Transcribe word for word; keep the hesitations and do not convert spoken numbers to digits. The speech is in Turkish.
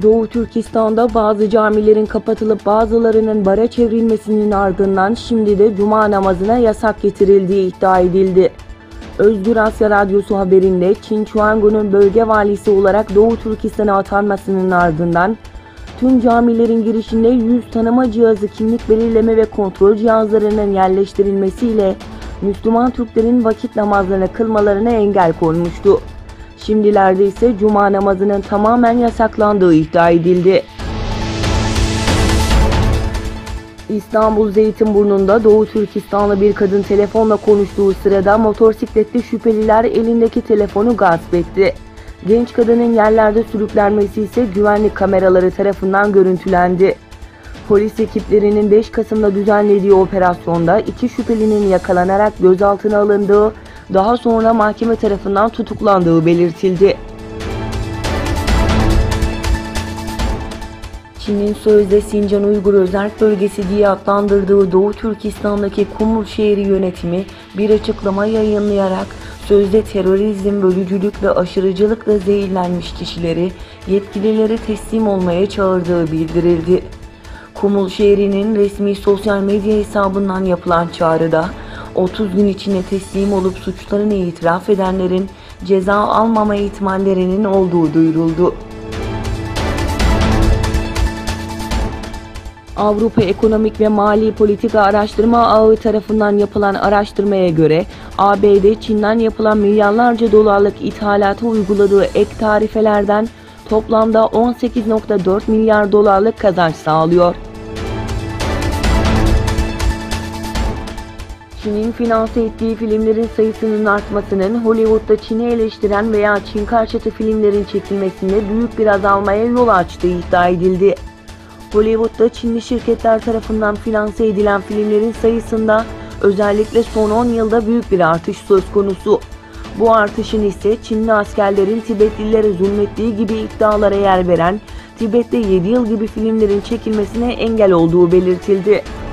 Doğu Türkistan'da bazı camilerin kapatılıp bazılarının bara çevrilmesinin ardından şimdi de cuma namazına yasak getirildiği iddia edildi. Özgür Asya Radyosu haberinde Çin Chuangu'nun bölge valisi olarak Doğu Türkistan'a atanmasının ardından tüm camilerin girişinde yüz tanıma cihazı, kimlik belirleme ve kontrol cihazlarının yerleştirilmesiyle Müslüman Türklerin vakit namazlarını kılmalarına engel konmuştu. Şimdilerde ise cuma namazının tamamen yasaklandığı iddia edildi. İstanbul Zeytinburnu'nda Doğu Türkistanlı bir kadın telefonla konuştuğu sırada motosikletli şüpheliler elindeki telefonu gasp etti. Genç kadının yerlerde sürüklenmesi ise güvenlik kameraları tarafından görüntülendi. Polis ekiplerinin beş Kasım'da düzenlediği operasyonda iki şüphelinin yakalanarak gözaltına alındığı, daha sonra mahkeme tarafından tutuklandığı belirtildi. Çin'in sözde Sincan Uygur Özerk Bölgesi diye adlandırdığı Doğu Türkistan'daki Kumurşehir yönetimi bir açıklama yayınlayarak sözde terörizm, bölücülük ve aşırıcılıkla zehirlenmiş kişileri yetkililere teslim olmaya çağırdığı bildirildi. Kumurşehir'in resmi sosyal medya hesabından yapılan çağrıda otuz gün içinde teslim olup suçlarını itiraf edenlerin ceza almama ihtimallerinin olduğu duyuruldu. Avrupa Ekonomik ve Mali Politika Araştırma Ağı tarafından yapılan araştırmaya göre A B D Çin'den yapılan milyarlarca dolarlık ithalata uyguladığı ek tarifelerden toplamda on sekiz nokta dört milyar dolarlık kazanç sağlıyor. Çin'in finanse ettiği filmlerin sayısının artmasının Hollywood'da Çin'i eleştiren veya Çin karşıtı filmlerin çekilmesinde büyük bir azalmaya yol açtığı iddia edildi. Hollywood'da Çinli şirketler tarafından finanse edilen filmlerin sayısında özellikle son on yılda büyük bir artış söz konusu. Bu artışın ise Çinli askerlerin Tibetlilere zulmettiği gibi iddialara yer veren Tibet'te yedi yıl gibi filmlerin çekilmesine engel olduğu belirtildi.